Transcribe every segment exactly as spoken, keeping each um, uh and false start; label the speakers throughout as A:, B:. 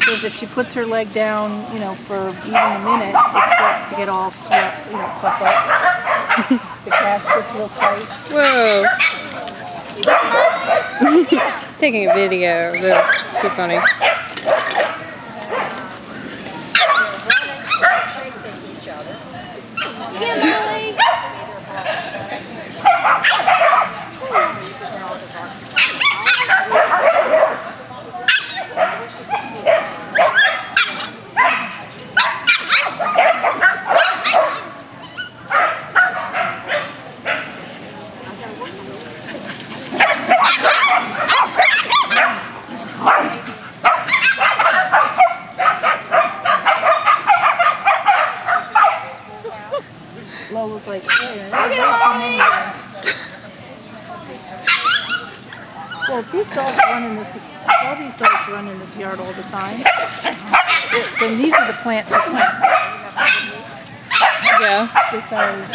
A: says if she puts her leg down, you know, for even a minute, it starts to get all sweat, you know, puff up. The calf gets real tight.
B: Whoa! Taking a video. That's too funny.
C: Chasing each other. You get Lily.
A: Lola's like, hey, I don't Well, if these dogs run in this, all these dogs run in this yard all the time, then these are the plants you plant.
B: Yeah.
A: Because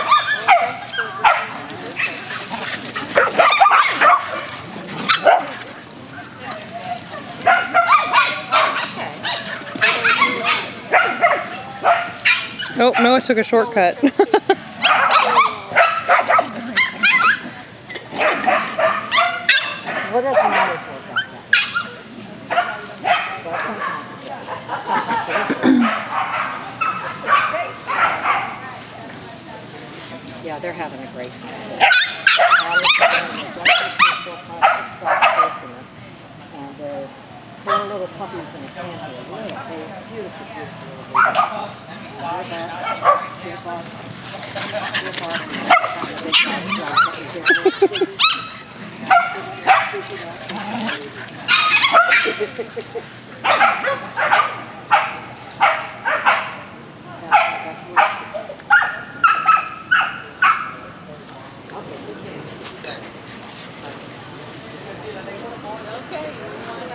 B: Oh, Noah took a shortcut.
C: What doesn't always work out that way? But sometimes it does. Sometimes it is. Yeah, they're having a great time. And there's four little puppies in a pen here. Little, they're beautiful, beautiful little babies. They're back, two bucks, two bucks, Okay.